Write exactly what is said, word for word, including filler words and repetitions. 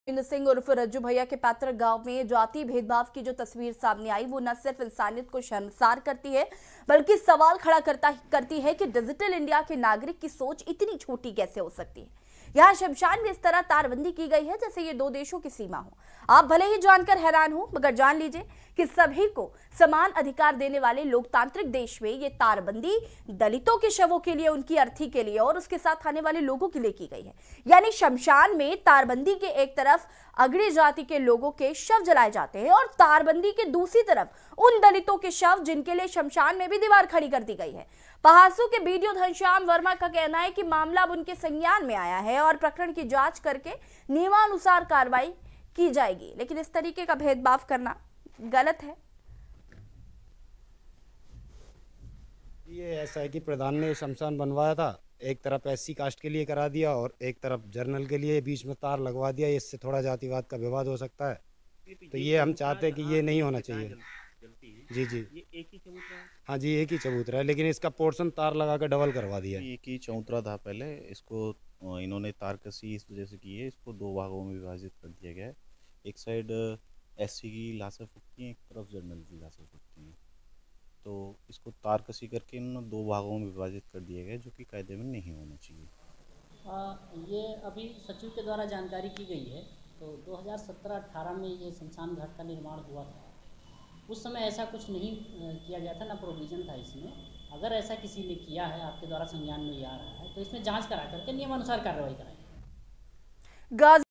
इंद्र सिंह उर्फ रज्जू भैया के पैतृक गांव में जाति भेदभाव की जो तस्वीर सामने आई वो न सिर्फ इंसानियत को शर्मसार करती है बल्कि सवाल खड़ा करता करती है कि डिजिटल इंडिया के नागरिक की सोच इतनी छोटी कैसे हो सकती है। यहाँ शमशान में इस तरह तारबंदी की गई है जैसे ये दो देशों की सीमा हो। आप भले ही जानकर हैरान हो मगर जान लीजिए कि सभी को समान अधिकार देने वाले लोकतांत्रिक देश में ये तारबंदी दलितों के शवों के लिए, उनकी अर्थी के लिए और उसके साथ आने वाले लोगों के लिए की गई है। यानी शमशान में तारबंदी के एक तरफ अगड़ी जाति के लोगों के शव जलाए जाते हैं और तारबंदी के दूसरी तरफ उन दलितों के शव जिनके लिए शमशान में भी दीवार खड़ी कर दी गई है। पहासू के बीडीओ घनश्याम वर्मा का कहना है कि मामला अब उनके संज्ञान में आया है और प्रकरण की जांच करके नियमानुसार कार्रवाई की जाएगी, लेकिन इस तरीके का भेदभाव करना गलत है। ये ऐसा है कि प्रधान ने शमशान बनवाया था, एक तरफ एससी कास्ट के लिए करा दिया और एक तरफ जर्नल के लिए बीच में तार लगवा दिया। इससे थोड़ा जातिवाद का विवाद हो सकता है, तो ये हम चाहते हैं कि ये नहीं होना चाहिए। जी जी ये एक ही चबूतरा है? हाँ जी, एक ही चबूतरा है, लेकिन इसका पोर्शन तार लगा कर डबल करवा दिया है। एक ही चबूतरा था पहले, इसको इन्होंने तार कसी इस वजह से की है, इसको दो भागों में विभाजित कर दिया गया है। एक साइड एससी की लाशें फूकती हैं, एक तरफ जर्नल की लाशें फूकती हैं, तो इसको तार कसी करके इन्होंने दो भागों में विभाजित कर दिया गया, जो कि कायदे में नहीं होना चाहिए। आ, ये अभी सचिव के द्वारा जानकारी की गई है। तो दो हज़ार सत्रह अठारह में ये शमशान घाट का निर्माण हुआ था। उस समय ऐसा कुछ नहीं किया गया था, ना प्रोविज़न था इसमें। अगर ऐसा किसी ने किया है, आपके द्वारा संज्ञान में आ रहा है, तो इसमें जांच करा करके नियमानुसार कार्रवाई कराएं।